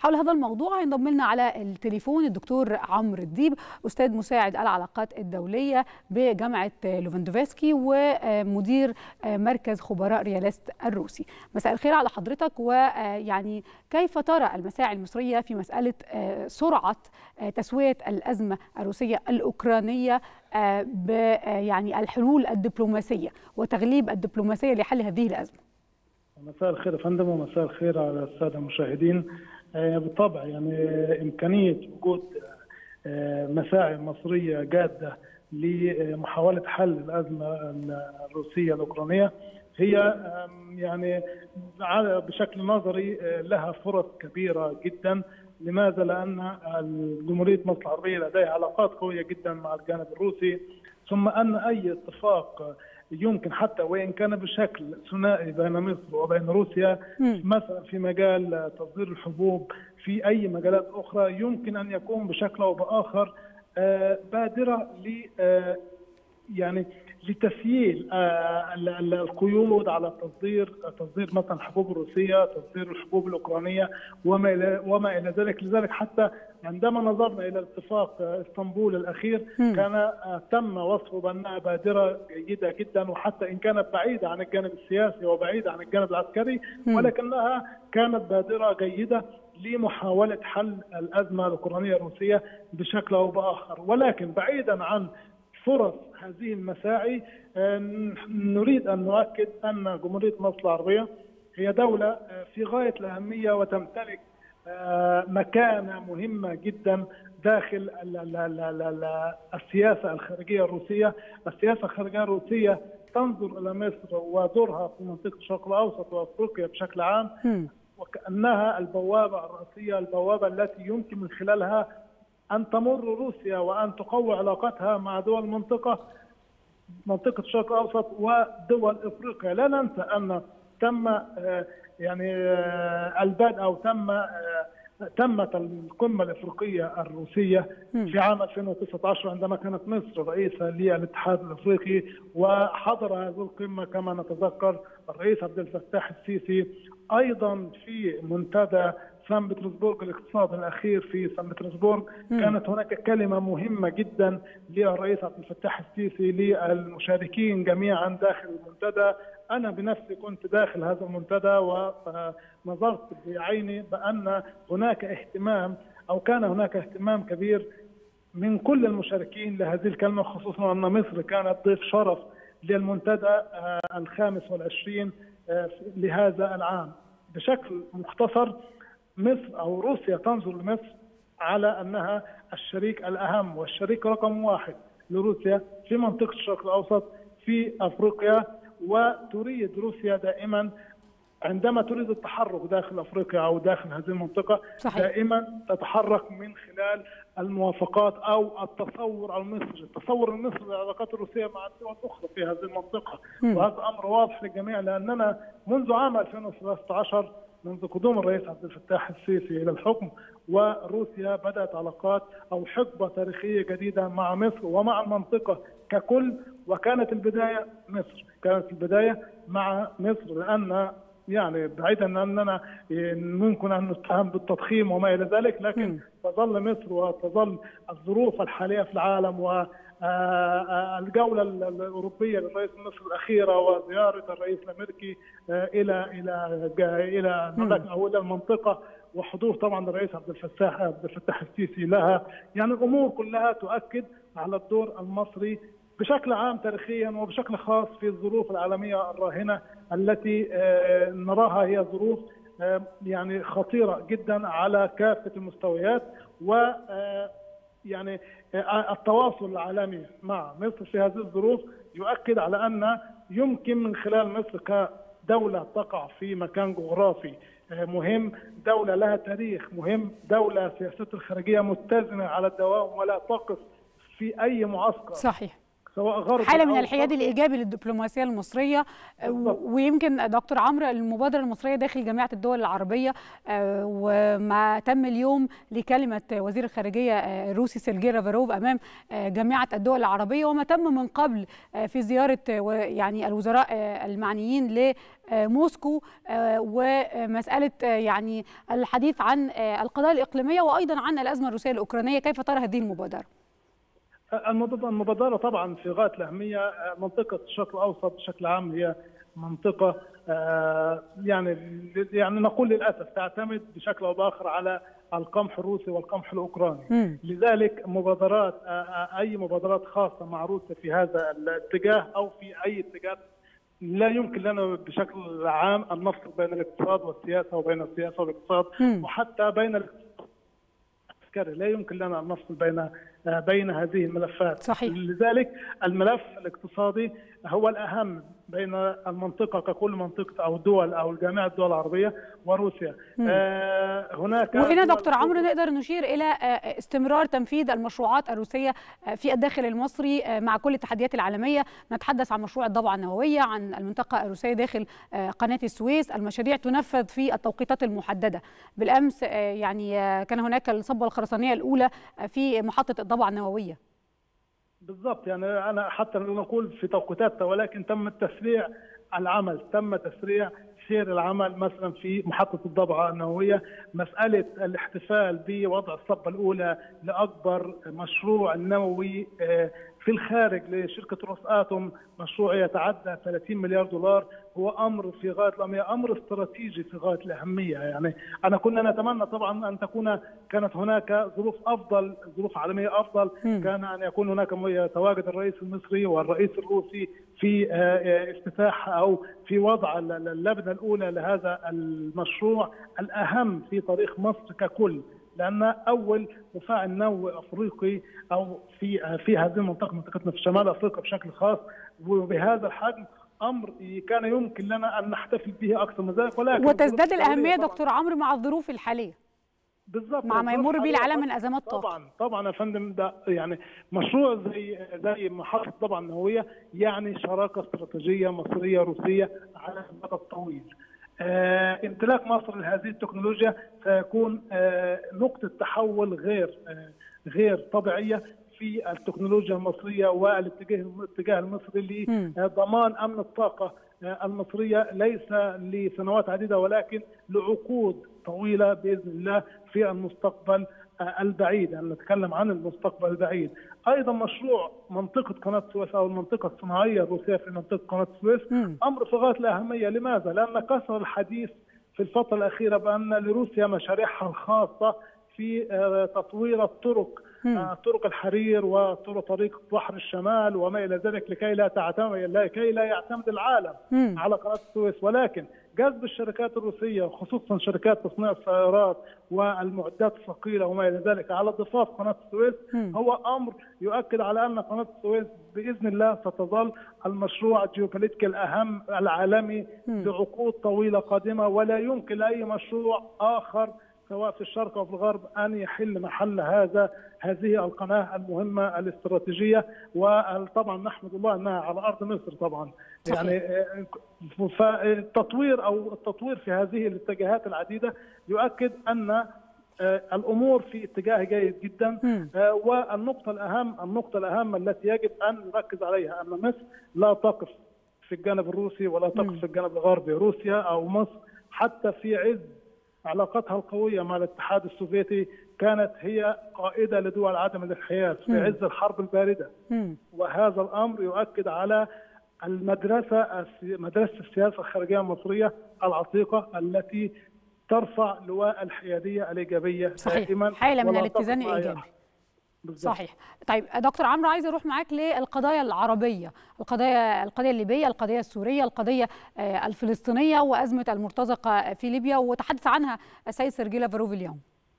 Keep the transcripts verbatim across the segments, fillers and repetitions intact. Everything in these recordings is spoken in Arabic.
حول هذا الموضوع ينضم لنا على التليفون الدكتور عمرو الديب، أستاذ مساعد العلاقات الدولية بجامعة لوفاندوفسكي ومدير مركز خبراء رياليست الروسي. مساء الخير على حضرتك. ويعني كيف ترى المساعي المصرية في مسألة سرعة تسوية الأزمة الروسية الأوكرانية ب يعني الحلول الدبلوماسية وتغليب الدبلوماسية لحل هذه الأزمة؟ مساء الخير يا فندم، ومساء الخير على السادة المشاهدين. بالطبع يعني إمكانية وجود مساعي مصرية جادة لمحاولة حل الأزمة الروسية الأوكرانية هي يعني بشكل نظري لها فرص كبيرة جدا. لماذا؟ لأن جمهورية مصر العربية لديها علاقات قوية جدا مع الجانب الروسي، ثم أن أي اتفاق يمكن حتى وإن كان بشكل ثنائي بين مصر وبين روسيا مثلا في مجال تصدير الحبوب، في أي مجالات أخرى يمكن أن يكون بشكل أو بآخر بادرة ل يعني لتسييل القيود على تصدير تصدير مثلا الحبوب الروسيه، تصدير الحبوب الاوكرانيه وما الى وما الى ذلك. لذلك حتى عندما نظرنا الى اتفاق اسطنبول الاخير كان تم وصفه بانها بادره جيده جدا، وحتى ان كانت بعيده عن الجانب السياسي وبعيده عن الجانب العسكري، ولكنها كانت بادره جيده لمحاوله حل الازمه الاوكرانيه الروسيه بشكل او باخر. ولكن بعيدا عن فرص هذه المساعي نريد أن نؤكد أن جمهورية مصر العربية هي دولة في غاية الأهمية وتمتلك مكانة مهمة جدا داخل السياسة الخارجية الروسية. السياسة الخارجية الروسية تنظر إلى مصر ودورها في منطقة الشرق الأوسط وأفريقيا بشكل عام وكأنها البوابة الرئيسية، البوابة التي يمكن من خلالها أن تمر روسيا وأن تقوي علاقتها مع دول المنطقة منطقة الشرق الأوسط ودول إفريقيا. لا ننسى أن تم يعني البدء أو تم تمت القمة الإفريقية الروسية في عام ألفين وتسعة عشر عندما كانت مصر رئيسة للاتحاد الإفريقي، وحضر هذه القمة كما نتذكر الرئيس عبد الفتاح السيسي. أيضا في منتدى سان بطرسبورغ الاقتصادي الأخير في سان بطرسبورغ كانت هناك كلمة مهمة جدا للرئيس عبد الفتاح السيسي للمشاركين جميعا داخل المنتدى. أنا بنفسي كنت داخل هذا المنتدى ونظرت بعيني بأن هناك اهتمام أو كان هناك اهتمام كبير من كل المشاركين لهذه الكلمة، خصوصا أن مصر كانت ضيف شرف للمنتدى الخامس والعشرين لهذا العام. بشكل مختصر مصر أو روسيا تنظر لمصر على أنها الشريك الأهم والشريك رقم واحد لروسيا في منطقة الشرق الأوسط في أفريقيا. وتريد روسيا دائما عندما تريد التحرك داخل أفريقيا أو داخل هذه المنطقة صحيح. دائما تتحرك من خلال الموافقات أو التصور المصري، التصور المصري للعلاقات الروسية مع الدول الأخرى في هذه المنطقة. م. وهذا أمر واضح للجميع، لأننا منذ عام ألفين وثلاثة عشر منذ قدوم الرئيس عبد الفتاح السيسي إلى الحكم وروسيا بدأت علاقات أو حقبة تاريخية جديدة مع مصر ومع المنطقة ككل. وكانت البداية مصر، كانت البداية مع مصر، لأن يعني بعيدا أننا ممكن أن نتهم بالتضخيم وما إلى ذلك، لكن تظل مصر وتظل الظروف الحالية في العالم والجولة الأوروبية للرئيس المصري الأخيرة وزيارة الرئيس الأمريكي إلى إلى إلى أو إلى المنطقة وحضور طبعا الرئيس عبد الفتاح عبد الفتاح السيسي لها، يعني الأمور كلها تؤكد على الدور المصري بشكل عام تاريخيا وبشكل خاص في الظروف العالمية الراهنة التي نراها هي ظروف يعني خطيرة جدا على كافة المستويات. و يعني التواصل العالمي مع مصر في هذه الظروف يؤكد على أن يمكن من خلال مصر كدولة تقع في مكان جغرافي مهم، دولة لها تاريخ مهم، دولة سياستها الخارجية متزنة على الدوام ولا تقف في أي معسكر صحيح سواء غرب حاله من الحياد الايجابي للدبلوماسيه المصريه. ويمكن دكتور عمرو المبادره المصريه داخل جامعه الدول العربيه، وما تم اليوم لكلمه وزير الخارجيه الروسي سيرجي لافروف امام جامعه الدول العربيه، وما تم من قبل في زياره يعني الوزراء المعنيين لموسكو، ومساله يعني الحديث عن القضايا الاقليميه وايضا عن الازمه الروسيه الاوكرانيه. كيف ترى هذه المبادره؟ المبادرة طبعا في غاية الأهمية. منطقة الشرق الأوسط بشكل عام هي منطقة يعني يعني نقول للأسف تعتمد بشكل أو بآخر على القمح الروسي والقمح الأوكراني. م. لذلك مبادرات أي مبادرات خاصة مع روسيا في هذا الاتجاه أو في أي اتجاه لا يمكن لنا بشكل عام أن نفصل بين الاقتصاد والسياسة وبين السياسة والاقتصاد، م. وحتى بين الاقتصاد لا يمكن لنا أن نفصل بين بين هذه الملفات. صحيح. لذلك الملف الاقتصادي هو الأهم بين المنطقة ككل منطقة أو دول أو جميع الدول العربية وروسيا. آه هناك وهنا دكتور عمرو نقدر نشير إلى استمرار تنفيذ المشروعات الروسية في الداخل المصري مع كل التحديات العالمية. نتحدث عن مشروع الضبعة النووية، عن المنطقة الروسية داخل قناة السويس. المشاريع تنفذ في التوقيتات المحددة. بالأمس يعني كان هناك الصبة الخرسانية الأولى في محطة الضبعة النووية. بالضبط، يعني أنا حتى نقول في توقيتاتها، ولكن تم تسريع العمل، تم تسريع سير العمل. مثلا في محطة الضبعة النووية مسألة الاحتفال بوضع الصبة الأولى لأكبر مشروع نووي في الخارج لشركة روساتوم، مشروع يتعدى ثلاثين مليار دولار، هو أمر في غاية الأهمية، أمر استراتيجي في غاية الأهمية. يعني أنا كنا نتمنى طبعا أن تكون كانت هناك ظروف أفضل، ظروف عالمية أفضل، م. كان أن يكون هناك تواجد الرئيس المصري والرئيس الروسي في افتتاح أو في وضع اللبنة الأولى لهذا المشروع الأهم في تاريخ مصر ككل، لأن أول مفاعل نووي أفريقي أو في في هذه المنطقة، منطقتنا في شمال أفريقيا بشكل خاص وبهذا الحجم، أمر كان يمكن لنا أن نحتفل به أكثر من ذلك. ولكن وتزداد الأهمية دكتور عمرو مع الظروف الحالية. بالضبط، مع ما يمر به العالم من أزمات طاقة. طبعا طبعا يا فندم، ده يعني مشروع زي زي محطة الضبعة النووية يعني شراكة استراتيجية مصرية روسية على المدى الطويل. آه، امتلاك مصر لهذه التكنولوجيا سيكون آه، نقطة تحول غير آه، غير طبيعية في التكنولوجيا المصرية والاتجاه الاتجاه المصري لضمان أمن الطاقة آه، المصرية، ليس لسنوات عديدة ولكن لعقود طويلة بإذن الله في المستقبل آه، البعيد. يعني نتكلم عن المستقبل البعيد. أيضا مشروع منطقة قناة السويس أو المنطقة الصناعية الروسية في منطقة قناة السويس أمر في غاية الأهمية. لماذا؟ لأن كثر الحديث في الفترة الأخيرة بأن لروسيا مشاريعها الخاصة في تطوير الطرق، طرق الحرير وطرق طريق بحر الشمال وما إلى ذلك، لكي لا تعتمد لكي لا يعتمد العالم م. على قناة السويس. ولكن جذب الشركات الروسية خصوصا شركات تصنيع السيارات والمعدات الثقيلة وما إلى ذلك على ضفاف قناة السويس م. هو أمر يؤكد على أن قناة السويس بإذن الله ستظل المشروع الجيوبوليتيكي الأهم العالمي لعقود طويلة قادمة، ولا يمكن لأي مشروع آخر سواء في الشرق أو في الغرب أن يحل محل هذا هذه القناة المهمة الاستراتيجية. وطبعا نحمد الله أنها على أرض مصر طبعا. صحيح. يعني فالتطوير أو التطوير في هذه الاتجاهات العديدة يؤكد أن الأمور في اتجاه جيد جدا. م. والنقطة الأهم النقطة الأهم التي يجب أن نركز عليها أن مصر لا تقف في الجانب الروسي ولا تقف م. في الجانب الغربي. روسيا أو مصر حتى في عز علاقتها القوية مع الاتحاد السوفيتي كانت هي قائدة لدول عدم الانحياز في عز الحرب الباردة. م. وهذا الأمر يؤكد على المدرسة مدرسة السياسة الخارجية المصرية العتيقة التي ترفع لواء الحيادية الإيجابية. صحيح، حالة من الاتزان الإيجابي. بالزبط. صحيح. طيب دكتور عمرو، عايز اروح معاك للقضايا العربيه، القضايا القضيه الليبيه، القضيه السوريه، القضيه الفلسطينيه وازمه المرتزقه في ليبيا، وتحدث عنها السيد سيرجي لافروف اليوم.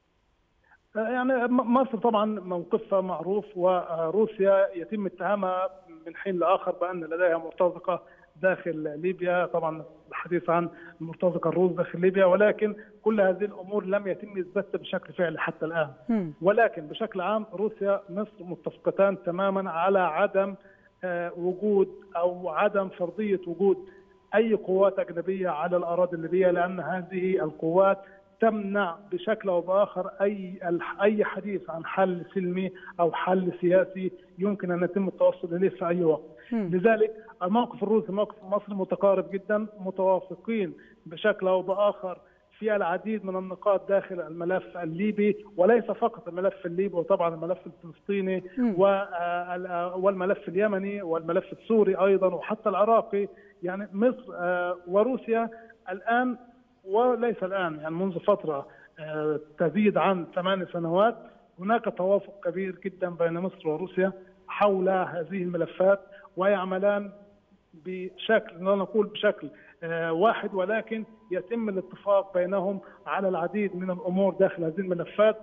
يعني مصر طبعا موقفها معروف، وروسيا يتم اتهامها من حين لاخر بان لديها مرتزقه داخل ليبيا. طبعا الحديث عن المرتزقه الروس داخل ليبيا، ولكن كل هذه الامور لم يتم اثباتها بشكل فعلي حتى الان. م. ولكن بشكل عام روسيا مصر متفقتان تماما على عدم وجود أو عدم فرضية وجود أي قوات أجنبية على الأراضي الليبية، لأن هذه القوات تمنع بشكل أو بآخر أي أي حديث عن حل سلمي أو حل سياسي يمكن أن يتم التوصل إليه في أي وقت. م. لذلك الموقف الروسي موقف المصري متقارب جدا، متوافقين بشكل أو بآخر في العديد من النقاط داخل الملف الليبي، وليس فقط الملف الليبي، وطبعا الملف الفلسطيني والملف اليمني والملف السوري أيضا وحتى العراقي. يعني مصر وروسيا الآن، وليس الآن يعني منذ فترة تزيد عن ثمان سنوات، هناك توافق كبير جدا بين مصر وروسيا حول هذه الملفات، ويعملان بشكل لا نقول بشكل واحد، ولكن يتم الاتفاق بينهم على العديد من الأمور داخل هذه الملفات.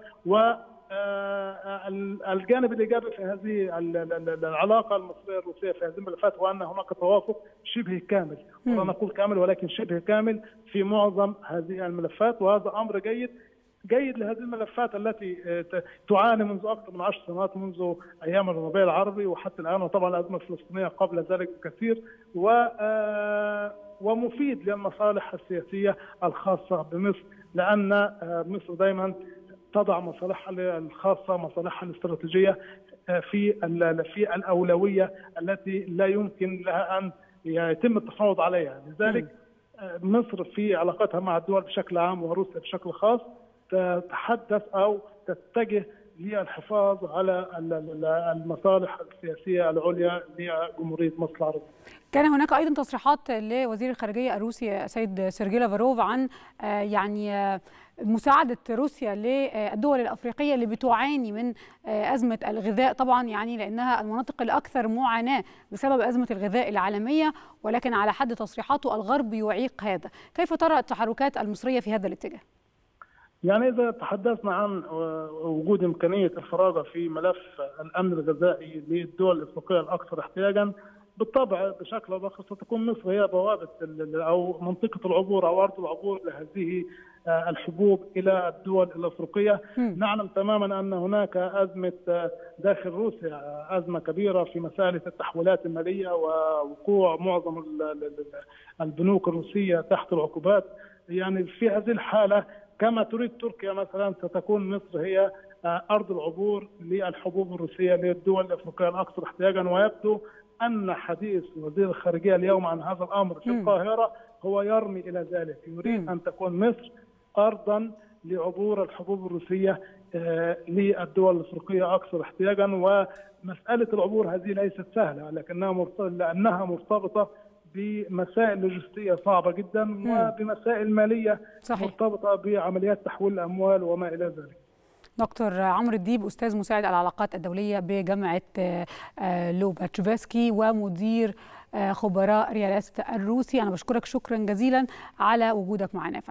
والجانب الإيجابي في هذه العلاقة المصرية الروسية في هذه الملفات هو أن هناك توافق شبه كامل، ولا نقول كامل ولكن شبه كامل في معظم هذه الملفات، وهذا أمر جيد جيد لهذه الملفات التي تعاني منذ أكثر من عشر سنوات، منذ أيام الربيع العربي وحتى الآن، وطبعا الأزمة الفلسطينية قبل ذلك بكثير، و ومفيد للمصالح السياسية الخاصة بمصر، لأن مصر دائما تضع مصالحها الخاصة، مصالحها الاستراتيجية في في الأولوية التي لا يمكن لها أن يتم التفاوض عليها. لذلك مصر في علاقتها مع الدول بشكل عام وروسيا بشكل خاص تتحدث أو تتجه للحفاظ على المصالح السياسية العليا لجمهورية مصر العربية. كان هناك أيضا تصريحات لوزير الخارجية الروسي سيد سيرجي لافروف عن يعني مساعدة روسيا للدول الأفريقية اللي بتعاني من أزمة الغذاء، طبعا يعني لأنها المناطق الأكثر معاناة بسبب أزمة الغذاء العالمية، ولكن على حد تصريحاته الغرب يعيق هذا. كيف ترى التحركات المصرية في هذا الاتجاه؟ يعني إذا تحدثنا عن وجود إمكانية الفراغ في ملف الأمن الغذائي للدول الأفريقية الأكثر احتياجا، بالطبع بشكل أو بآخر ستكون مصر هي بوابة أو منطقة العبور أو أرض العبور لهذه الحبوب إلى الدول الأفريقية. م. نعلم تماما أن هناك أزمة داخل روسيا، أزمة كبيرة في مسألة التحويلات المالية ووقوع معظم البنوك الروسية تحت العقوبات. يعني في هذه الحالة كما تريد تركيا مثلا، ستكون مصر هي أرض العبور للحبوب الروسية للدول الأفريقية الأكثر احتياجا. ويبدو أن حديث وزير الخارجية اليوم عن هذا الأمر في القاهرة هو يرمي إلى ذلك، يريد أن تكون مصر أرضا لعبور الحبوب الروسية للدول الأفريقية أكثر احتياجا. ومسألة العبور هذه ليست سهلة، لكنها لأنها مرتبطة بمسائل لوجستية صعبة جدا وبمسائل مالية صحيح. مرتبطة بعمليات تحويل الأموال وما إلى ذلك. دكتور عمرو الديب، أستاذ مساعد العلاقات الدولية بجامعة لوباتشوفسكي ومدير خبراء ريالست الروسي، أنا بشكرك شكرا جزيلا على وجودك معنا.